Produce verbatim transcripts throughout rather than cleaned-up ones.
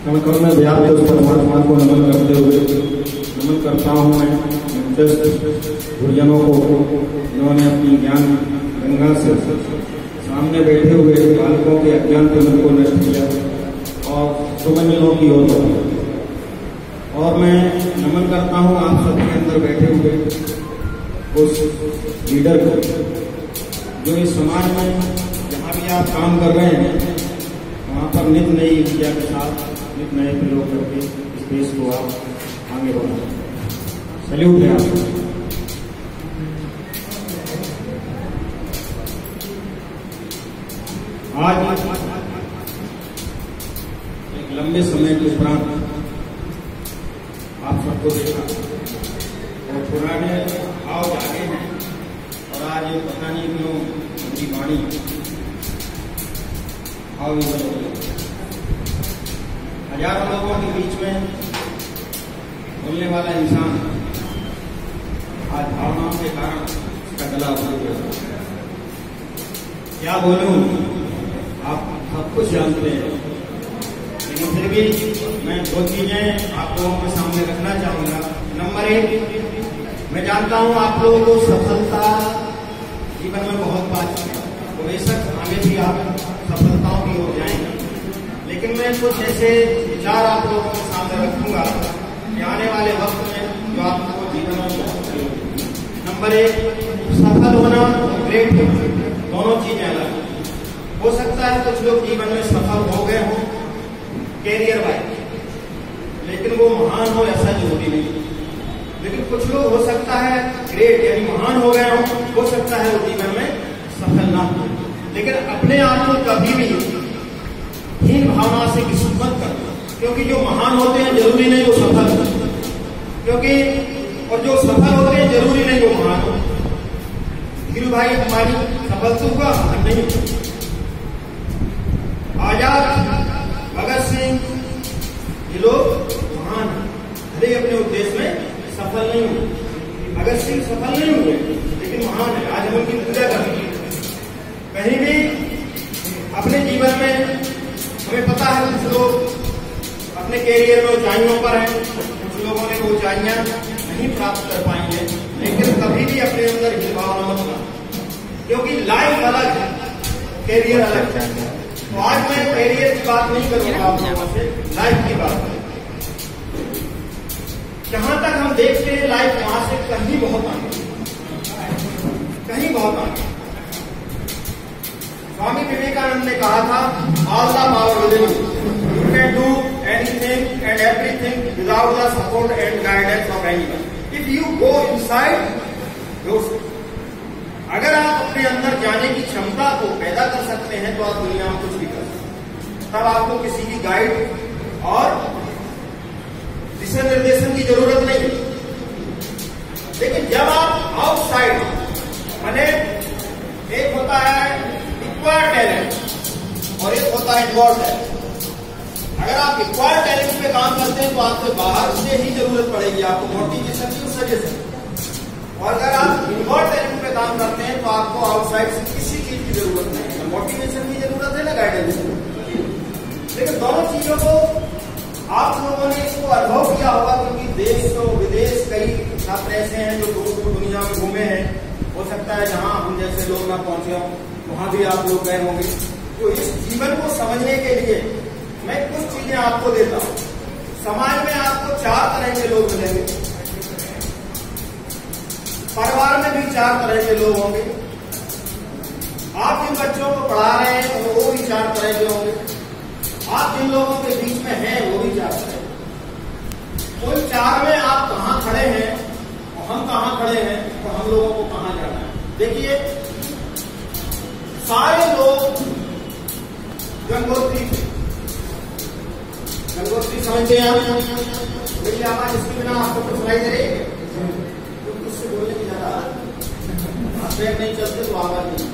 कम कम में व्याप्त उस परमात्मा को नमन करते हुए नमन करता हूँ मैं गुरुजनों को, जिन्होंने अपनी ज्ञान गंगा से सामने बैठे हुए बालकों के अज्ञान के मन को नष्ट किया और सुमंजनों की ओर बढ़ा। और मैं नमन करता हूँ आप सबके अंदर बैठे हुए उस लीडर को, जो इस समाज में जहाँ भी आप काम कर रहे हैं वहाँ पर नित नई ऊर्जा के साथ नित नए प्रयोग करके इस देश को आप आगे बढ़ाएं। सैल्यूट है आपको। आज एक लंबे समय के उपरांत आप सबको देखा और पुराने भाव जागे हैं और आज ये पता नहीं क्यों उनकी वाणी भाव भी बदल गई। हजारों लोगों के बीच में बोलने वाला इंसान आज भावनाओं के कारण उसका गला उतर गया। क्या बोलूं, आप सब कुछ जानते हैं, लेकिन फिर भी मैं दो चीजें आप लोगों के सामने रखना चाहूंगा। नंबर एक, मैं जानता हूं आप लोगों को सफलता जीवन में बहुत बात है, तो बेशक आगे भी आप सफलताओं की ओर जाएंगे, लेकिन मैं कुछ ऐसे विचार आप लोगों के सामने रखूंगा कि आने वाले वक्त में जो आपको जीवन में बहुत जरूरी। नंबर एक, सफल होना और ग्रेट होना दोनों चीजें अलग। हो सकता है कुछ लोग जीवन में सफल हो गए हों कैरियर वाइज, लेकिन वो महान हो ऐसा जरूरी नहीं। लेकिन कुछ लोग हो सकता है ग्रेट यानी महान हो गए हों, हो सकता है वो जीवन में सफल ना हो। लेकिन अपने आप को कभी भी हीन भावना से किसी मत करना, क्योंकि जो महान होते हैं जरूरी नहीं वो सफल हो, क्योंकि और जो सफल होते हैं जरूरी नहीं वो महान हो। धीरू भाई हमारी सफलता हुआ नहीं, आजाद भगत सिंह ये लोग महान हैं, भले अपने उद्देश्य में सफल नहीं हुए। भगत सिंह सफल नहीं हुए लेकिन महान है, आज हम उनकी पूजा कर रहे हैं। कहीं भी अपने जीवन में हमें पता है कुछ लोग अपने कैरियर में ऊंचाइयों पर हैं, कुछ लोगों ने वो ऊंचाइयां नहीं प्राप्त कर पाएंगे, लेकिन कभी भी अपने अंदर हिल भावना मत ला, क्योंकि लाइफ अलग है, कैरियर अलग है। तो आज मैं कैरियर की बात नहीं करूंगा आप लोगों से, लाइफ की बात करूंगा। जहां तक हम देखते हैं लाइफ वहां से कहीं बहुत आगे, कहीं बहुत आगे। स्वामी विवेकानंद ने कहा था, all the power within you, you can do anything and everything without the support and guidance of anyone, if you go inside yourself. अगर आप अपने अंदर जाने की क्षमता को पैदा कर सकते हैं तो आप दुनिया में कुछ भी कर सकते हैं। तब आपको किसी की गाइड और दिशा निर्देशन की जरूरत नहीं। लेकिन जब आप आउटसाइड, माने एक होता है इक्वायर्ड टैलेंट और एक होता है इनवॉर्ड टैलेंट। अगर आप इक्वायर्ड टैलेंट पे काम करते हैं तो आपसे बाहर से ही जरूरत पड़ेगी, आपको मोटिवेशन की सजेशन। और अगर आप इनवॉर्ड टैलेंट पे काम करते हैं तो आपको आउटसाइड से किसी चीज की जरूरत नहीं है, मोटिवेशन की जरूरत है ना गाइडेंस की। लेकिन दोनों चीजों को आप लोगों ने इसको अनुभव किया होगा, क्योंकि देश तो विदेश कई छात्र ऐसे हैं जो दूर दूर दुनिया में घूमे हैं। हो सकता है जहां हम जैसे लोग ना पहुंचे हों वहां भी आप लोग गए होंगे। तो इस जीवन को समझने के लिए मैं कुछ चीजें आपको देता हूं। समाज में आपको चार तरह के लोग मिलेंगे, परिवार में भी चार तरह के लोग होंगे, आप जिन बच्चों को पढ़ा रहे हैं वो भी चार तरह के होंगे, आप जिन लोगों के बीच में हैं वो भी चार तरह के। उन चार में आप कहां खड़े हैं और हम कहां खड़े हैं, तो हम लोगों को कहां जाना है। देखिए, सारे लोग गंगोत्री थे, गंगोत्री समझते हैं आप। मेरी आवाज इसके बिना आपको कुछ सुनाई दे रही है, तो किससे बोलने की ज्यादा आप बैग नहीं चलते तो आवाज नहीं।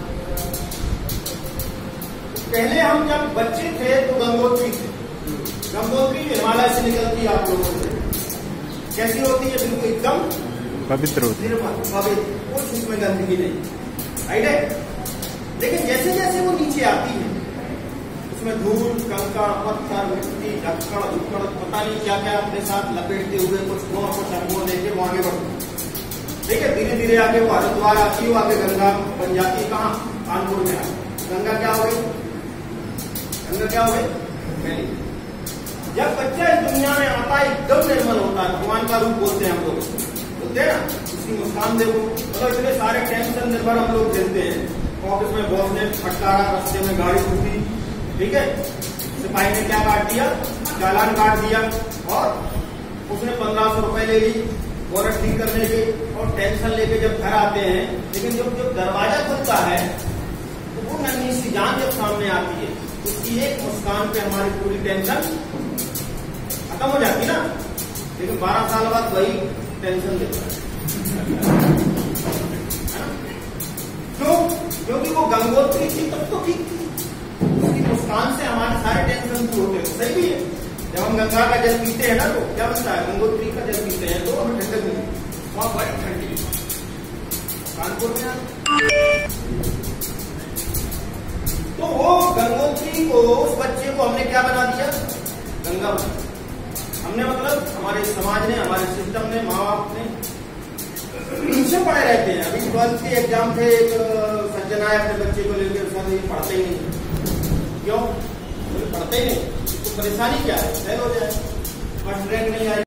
पहले हम जब बच्चे थे तो गंगोत्री थे। गंगोत्री हिमालय से निकलती है, आप लोगों से कैसी होती है, बिल्कुल एकदम पवित्र होती है, पवित्र, कुछ उसमें गंदगी नहीं, राइट है। लेकिन जैसे जैसे वो नीचे आती है उसमें धूल, कंकड़, पत्थर, मिट्टी, ढक्कड़, धुक्कड़, पता नहीं क्या क्या अपने साथ लपेटते हुए कुछ कुआं कुछ अनुभव लेके वो आगे बढ़ते। ठीक है, धीरे धीरे आगे वो हरिद्वार आती है, आगे गंगा बन जाती है। कहाँ? कानपुर में आती। गंगा क्या हो गई? गंगा क्या हो गई? जब बच्चा इस दुनिया में आता है एकदम निर्मल होता है, भगवान का रूप बोलते हैं हम लोग, बोलते हैं ना, उसकी मुस्कान देखो। मतलब इतने सारे टेंशन निर्भर हम लोग झेलते हैं। ऑफिस में बॉस ने फटकारा, रास्ते में गाड़ी छूटी, ठीक है, सिपाही ने क्या काट दिया? चालान काट दिया, और उसने पंद्रह सौ रुपए ले ली बोनट ठीक करने के, और टेंशन लेके जब घर आते हैं, लेकिन जब जब दरवाजा खुलता है तो वो नन्ही सी जान जब सामने आती है, उसकी एक मुस्कान पे हमारी पूरी टेंशन खत्म हो जाती ना। लेकिन बारह साल बाद वही टेंशन देता है। क्यों? क्योंकि वो गंगोत्री थी तब तो ठीक थी, उसकी मुस्कान से हमारे सारे टेंशन दूर होते हैं। सही भी है, जब हम गंगा का जल पीते हैं ना तो क्या बनता है? गंगोत्री का जल पीते हैं तो हमें ठंडक मिलती है, वहां बड़ी ठंडी। कानपुर में तो वो गंगोत्री को, उस बच्चे को हमने क्या बना दिया? गंगा बना। हमने मतलब हमारे समाज ने, हमारे सिस्टम ने, माँ बाप ने पीछे पड़े रहते हैं। अभी ट्वेल्थ के एग्जाम थे, एक सज्जन आए अपने बच्चे को लेकर, सर ये पढ़ते ही नहीं। क्यों? पढ़ते ही नहीं तो परेशानी क्या है? फेल हो जाए, फर्स्ट रैंक नहीं आए।